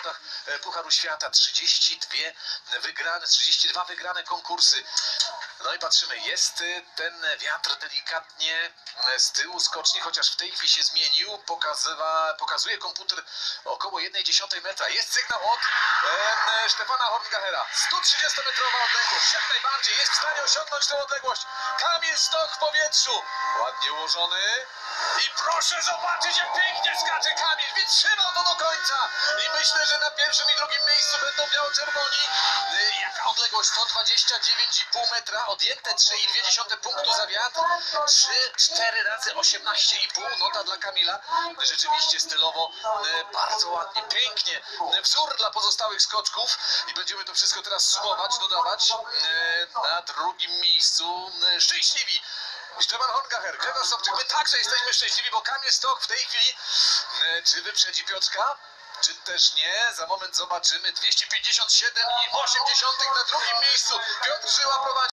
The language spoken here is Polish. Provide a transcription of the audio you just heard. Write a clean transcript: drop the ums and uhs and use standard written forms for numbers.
zawodach Pucharu Świata. 32 wygrane konkursy. No i patrzymy, jest ten wiatr delikatnie z tyłu skoczni, chociaż w tej chwili się zmienił. Pokazuje komputer około 1/10 metra. Jest sygnał od Stefana Horngachera. 130-metrowa odległość. Jak najbardziej jest w stanie osiągnąć tę odległość. Kamil Stoch w powietrzu. Ładnie ułożony. I proszę zobaczyć, jak pięknie skacze Kamil. Wytrzymał to do końca. I myślę, że na pierwszym i drugim miejscu będą biało-czerwoni. Jaka odległość? 129,5 metra. Odjęte 3,2 punktu za wiatr. 4 razy 18,5. Nota dla Kamila. Rzeczywiście stylowo bardzo ładnie, pięknie. Wzór dla pozostałych skoczków. I będziemy to wszystko teraz sumować, dodawać. Na drugim miejscu szczęśliwi Stefan Horngacher, Grzegorz Sobczyk. My także jesteśmy szczęśliwi, bo Kamil Stoch w tej chwili czy wyprzedzi Piotrka? Czy też nie? Za moment zobaczymy. 257,8 na drugim miejscu. Piotr Żyła prowadzi.